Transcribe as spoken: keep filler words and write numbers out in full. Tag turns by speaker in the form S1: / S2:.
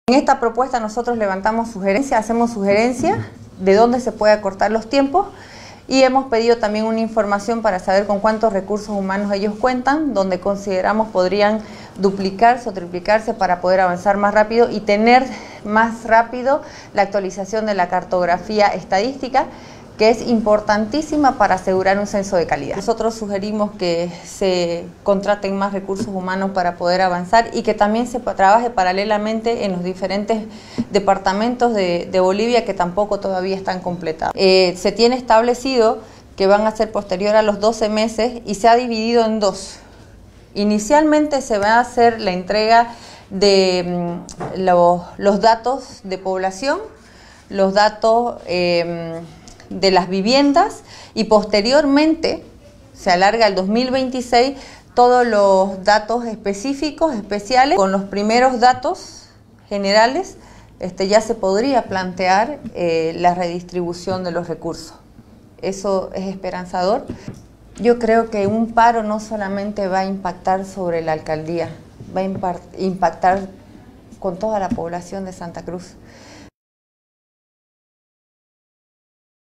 S1: En esta propuesta nosotros levantamos sugerencias, hacemos sugerencias de dónde se puede acortar los tiempos y hemos pedido también una información para saber con cuántos recursos humanos ellos cuentan, donde consideramos podrían duplicarse o triplicarse para poder avanzar más rápido y tener más rápido la actualización de la cartografía estadística, que es importantísima para asegurar un censo de calidad. Nosotros sugerimos que se contraten más recursos humanos para poder avanzar y que también se trabaje paralelamente en los diferentes departamentos de, de Bolivia que tampoco todavía están completados. Eh, se tiene establecido que van a ser posterior a los doce meses y se ha dividido en dos. Inicialmente se va a hacer la entrega de mm, los, los datos de población, los datos eh, de las viviendas y posteriormente se alarga al dos mil veintiséis todos los datos específicos, especiales. Con los primeros datos generales este, ya se podría plantear eh, la redistribución de los recursos. Eso es esperanzador. Yo creo que un paro no solamente va a impactar sobre la alcaldía, va a impactar con toda la población de Santa Cruz.